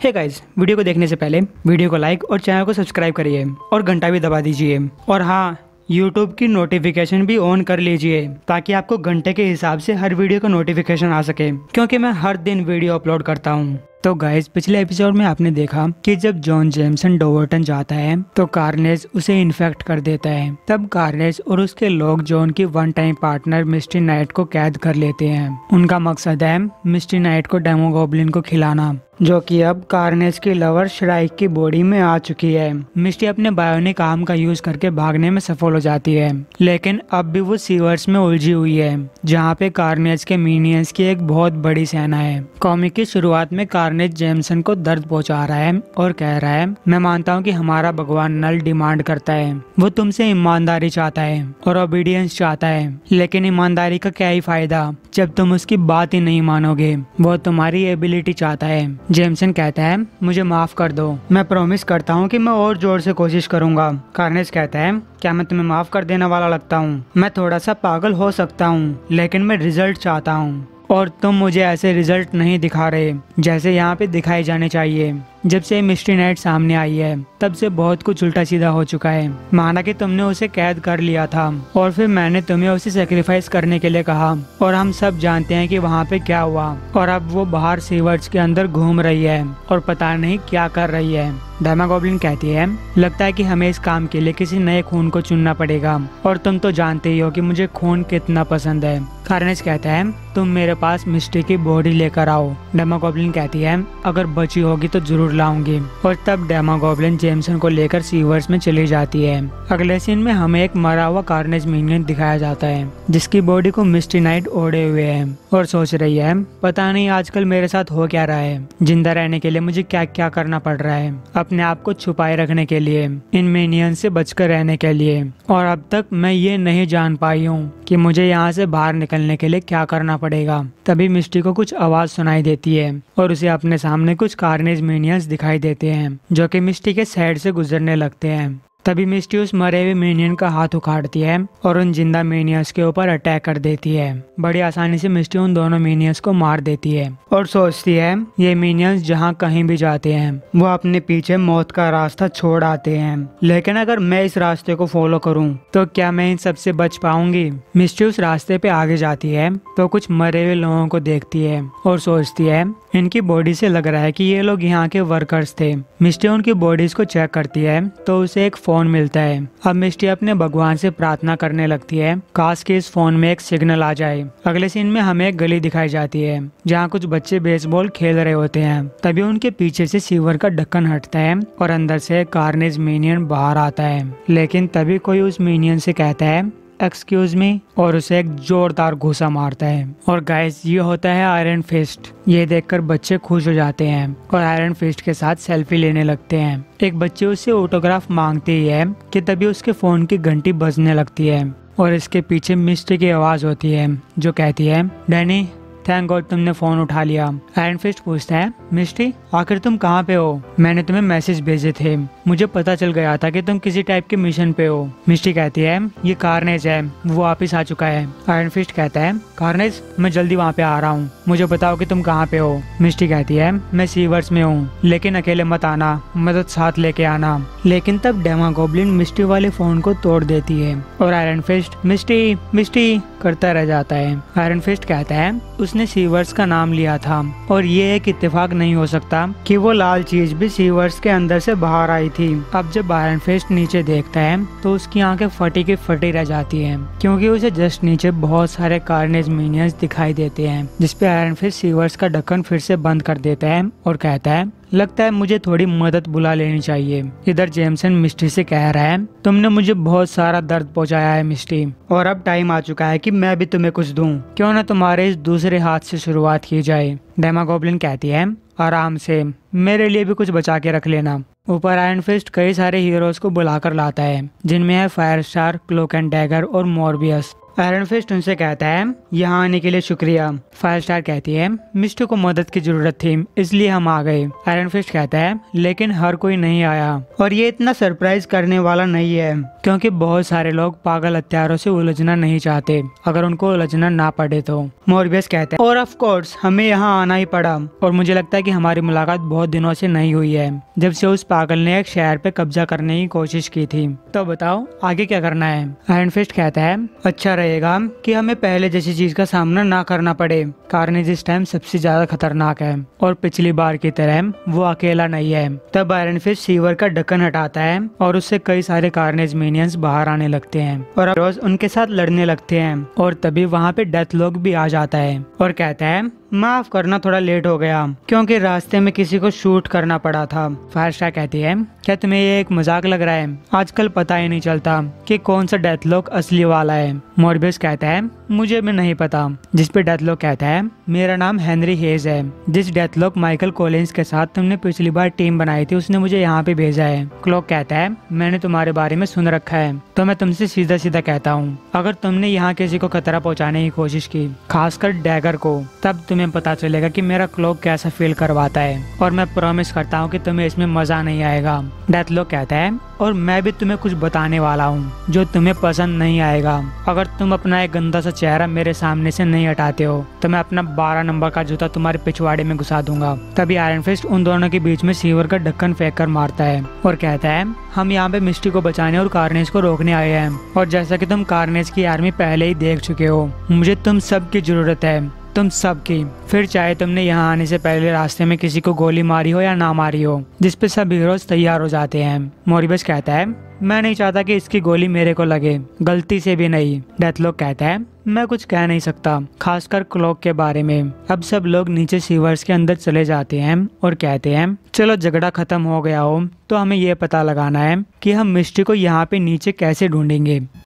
Hey guys, video को देखने से पहले वीडियो को लाइक और चैनल को सब्सक्राइब करिए और घंटा भी दबा दीजिए। और हाँ, यूट्यूब की नोटिफिकेशन भी ऑन कर लीजिए ताकि आपको घंटे के हिसाब से हर वीडियो का नोटिफिकेशन आ सके, क्योंकि मैं हर दिन वीडियो अपलोड करता हूँ। तो गाइस, पिछले एपिसोड में आपने देखा कि जब जॉन जेमसन डोवर्टन जाता है तो कार्नेज उसे इन्फेक्ट कर देता है। तब कार्नेज और उसके लोग जॉन की one time partner Misty Knight को कैद कर लेते हैं। उनका मकसद है मिस्टी नाइट को डेमोगोब्लिन को खिलाना, जो कि अब कार्नेज की लवर श्राइक की बॉडी में आ चुकी है। मिस्टी अपने बायोनिक आर्म का यूज करके भागने में सफल हो जाती है, लेकिन अब भी वो सीवर्स में उलझी हुई है, जहाँ पे कार्नेज के मिनियंस की एक बहुत बड़ी सेना है। कॉमिक की शुरुआत में कार्नेज जेमसन को दर्द पहुंचा रहा है और कह रहा है, मैं मानता हूँ कि हमारा भगवान नल डिमांड करता है, वो तुमसे ईमानदारी चाहता है और ओबीडियंस चाहता है, लेकिन ईमानदारी का क्या ही फायदा जब तुम उसकी बात ही नहीं मानोगे। वो तुम्हारी एबिलिटी चाहता है। जेमसन कहता है, मुझे माफ कर दो, मैं प्रॉमिस करता हूँ कि मैं और जोर से कोशिश करूंगा। कार्नेज कहता है, क्या मैं तुम्हें माफ कर देने वाला लगता हूँ? मैं थोड़ा सा पागल हो सकता हूँ, लेकिन मैं रिजल्ट चाहता हूँ और तुम मुझे ऐसे रिजल्ट नहीं दिखा रहे जैसे यहाँ पे दिखाए जाने चाहिए। जब से मिस्टी नाइट सामने आई है तब से बहुत कुछ उल्टा सीधा हो चुका है। माना कि तुमने उसे कैद कर लिया था और फिर मैंने तुम्हें उसे सेक्रीफाइस करने के लिए कहा, और हम सब जानते हैं कि वहाँ पे क्या हुआ। और अब वो बाहर सीवर्स के अंदर घूम रही है और पता नहीं क्या कर रही है। डेमागोब्लिन कहती है, लगता है कि हमें इस काम के लिए किसी नए खून को चुनना पड़ेगा, और तुम तो जानते ही हो कि मुझे खून कितना पसंद है। कार्नेज कहता है, तुम मेरे पास मिस्टी की बॉडी लेकर आओ। डेमागोब्लिन कहती है, अगर बची होगी तो जरूर लाऊंगी। और तब डेमागोब्लिन जेमसन को लेकर सीवर्स में चली जाती है। अगले सीन में हमें एक मरा हुआ कार्नेज मिनियन दिखाया जाता है, जिसकी बॉडी को मिस्टी नाइट ओढ़े हुए है और सोच रही है, पता नहीं आजकल मेरे साथ हो क्या रहा है। जिंदा रहने के लिए मुझे क्या क्या करना पड़ रहा है, अपने आप को छुपाए रखने के लिए, इन मिनियन से बचकर रहने के लिए, और अब तक मैं ये नहीं जान पाई हूँ कि मुझे यहाँ से बाहर निकलने के लिए क्या करना पड़ेगा। तभी मिस्टी को कुछ आवाज सुनाई देती है और उसे अपने सामने कुछ कार्नेज मिनियंस दिखाई देते हैं, जो कि मिस्टी के साइड से गुजरने लगते हैं। तभी मिस्टी उस मरे हुए मिनियन का हाथ उखाड़ती है और उन जिंदा मिनियंस के ऊपर अटैक कर देती है। बड़ी आसानी से मिस्टी उन दोनों मिनियंस को मार देती है और सोचती है, ये मिनियंस जहाँ कहीं भी जाते हैं वो अपने पीछे मौत का रास्ता छोड़ आते हैं, लेकिन अगर मैं इस रास्ते को फॉलो करूँ तो क्या मैं इन सबसे बच पाऊंगी? मिस्टी उस रास्ते पे आगे जाती है तो कुछ मरे हुए लोगों को देखती है और सोचती है, इनकी बॉडी से लग रहा है कि ये लोग यहाँ के वर्कर्स थे। मिस्टी उनकी बॉडीज को चेक करती है तो उसे एक फोन मिलता है। अब मिस्टी अपने भगवान से प्रार्थना करने लगती है, काश कि इस फोन में एक सिग्नल आ जाए। अगले सीन में हमें एक गली दिखाई जाती है जहाँ कुछ बच्चे बेसबॉल खेल रहे होते हैं। तभी उनके पीछे से सीवर का ढक्कन हटता है और अंदर से कार्नेज मिनियन बाहर आता है, लेकिन तभी कोई उस मिनियन से कहता है, एक्सक्यूज मी, और उसे एक जोरदार घूसा मारता है। और गाइस, ये होता है आयरन फिस्ट। ये देखकर बच्चे खुश हो जाते हैं और आयरन फिस्ट के साथ सेल्फी लेने लगते हैं। एक बच्चे उससे ऑटोग्राफ मांगते ही है कि तभी उसके फोन की घंटी बजने लगती है और इसके पीछे मिस्टी की आवाज होती है जो कहती है, डैनी, थैंक गॉड तुमने फोन उठा लिया। आयरन फिस्ट पूछता है, मिस्टी, आखिर तुम कहाँ पे हो? मैंने तुम्हें मैसेज भेजे थे, मुझे पता चल गया था कि तुम किसी टाइप के मिशन पे हो। मिस्टी कहती है, ये कार्नेज है, वो वापिस आ चुका है। आयरन फिस्ट कहता है, कार्नेज, मैं जल्दी वहाँ पे आ रहा हूँ, मुझे बताओ कि तुम कहाँ पे हो। मिस्टी कहती है, मैं सीवर्स में हूँ, लेकिन अकेले मत आना, मदद साथ लेके आना। लेकिन तब डेमागोब्लिन मिस्टी वाले फोन को तोड़ देती है और आयरन फिस्ट मिस्टी मिस्टी करता रह जाता है। आयरन फिस्ट कहता है, उसने सीवर्स का नाम लिया था और ये एक इत्तेफाक नहीं हो सकता कि वो लाल चीज भी सीवर्स के अंदर से बाहर आई थी। अब जब आयरन फिस्ट नीचे देखता है तो उसकी आंखें फटी की फटी रह जाती हैं, क्योंकि उसे जस्ट नीचे बहुत सारे कार्नेज मिनियंस दिखाई देते हैं, जिसपे आयरन फिस्ट सीवर्स का ढक्कन फिर से बंद कर देता है और कहता है, लगता है मुझे थोड़ी मदद बुला लेनी चाहिए। इधर जेमसन मिस्टी से कह रहा है, तुमने मुझे बहुत सारा दर्द पहुंचाया है मिस्टी, और अब टाइम आ चुका है कि मैं भी तुम्हें कुछ दूं। क्यों ना तुम्हारे इस दूसरे हाथ से शुरुआत की जाए। डेमागोब्लिन कहती है, आराम से, मेरे लिए भी कुछ बचा के रख लेना। ऊपर आयरन फिस्ट कई सारे हीरोज को बुलाकर लाता है, जिनमें है Firestar, Cloak and Dagger और मॉर्बियस। आयरन फिस्ट उनसे कहता है यहाँ आने के लिए शुक्रिया। फायरस्टार कहती है मिस्टर को मदद की जरूरत थी इसलिए हम आ गए। आयरन फिस्ट कहता है लेकिन हर कोई नहीं आया और ये इतना सरप्राइज करने वाला नहीं है क्योंकि बहुत सारे लोग पागल हत्यारों से उलझना नहीं चाहते अगर उनको उलझना ना पड़े तो। मोरबियस कहता है और ऑफ कोर्स हमें यहाँ आना ही पड़ा और मुझे लगता है कि हमारी मुलाकात बहुत दिनों से नहीं हुई है जब से उस पागल ने एक शहर पे कब्जा करने की कोशिश की थी। तो बताओ आगे क्या करना है। आयरन फिस्ट कहता है अच्छा रहेगा कि हमें पहले जैसी चीज का सामना ना करना पड़े। कार्नेज इस टाइम सबसे ज्यादा खतरनाक है और पिछली बार की तरह वो अकेला नहीं है। तब आयरन फिस्ट सीवर का ढक्कन हटाता है और उससे कई सारे कार्नेज मिनियंस बाहर आने लगते हैं और रोज उनके साथ लड़ने लगते हैं और तभी वहाँ पे डेथलॉक भी आ जाता है और कहता है माफ करना थोड़ा लेट हो गया क्योंकि रास्ते में किसी को शूट करना पड़ा था। फायरस्टार कहती है क्या तुम्हें ये एक मजाक लग रहा है? आजकल पता ही नहीं चलता कि कौन सा डेथलॉक असली वाला है। मोरबियस कहता है मुझे भी नहीं पता। जिस पे डेथलॉक कहता है मेरा नाम हेनरी हेज है। जिस डेथलॉक माइकल कॉलिंस के साथ तुमने पिछली बार टीम बनाई थी उसने मुझे यहाँ पे भेजा है। क्लॉक कहता है मैंने तुम्हारे बारे में सुन रखा है तो मैं तुमसे सीधा सीधा कहता हूँ अगर तुमने यहाँ किसी को खतरा पहुँचाने की कोशिश की खासकर डैगर को तब तुम्हें पता चलेगा कि मेरा क्लॉक कैसा फील करवाता है और मैं प्रॉमिस करता हूँ कि तुम्हें इसमें मजा नहीं आएगा। डेथलॉक कहता है और मैं भी तुम्हें कुछ बताने वाला हूँ जो तुम्हें पसंद नहीं आएगा। अगर तुम अपना एक गंदा सा चेहरा मेरे सामने से नहीं हटाते हो तो मैं अपना 12 नंबर का जूता तुम्हारे पिछवाड़े में घुसा दूंगा। तभी आयरन फिस्ट उन दोनों के बीच में सीवर का ढक्कन फेंक कर मारता है और कहता है हम यहाँ पे मिस्टी को बचाने और कार्नेज को रोकने आए हैं और जैसा कि तुम कार्नेज की आर्मी पहले ही देख चुके हो मुझे तुम सब की जरूरत है, तुम सबकी। फिर चाहे तुमने यहाँ आने से पहले रास्ते में किसी को गोली मारी हो या ना मारी हो जिस पे सब हीरोज तैयार हो जाते हैं। मोरबियस कहता है मैं नहीं चाहता कि इसकी गोली मेरे को लगे, गलती से भी नहीं। डेथलॉक कहता है मैं कुछ कह नहीं सकता खासकर क्लॉक के बारे में। अब सब लोग नीचे सीवर्स के अंदर चले जाते हैं और कहते हैं चलो झगड़ा खत्म हो गया हो तो हमें ये पता लगाना है कि हम मिस्ट्री को यहाँ पे नीचे कैसे ढूंढेंगे।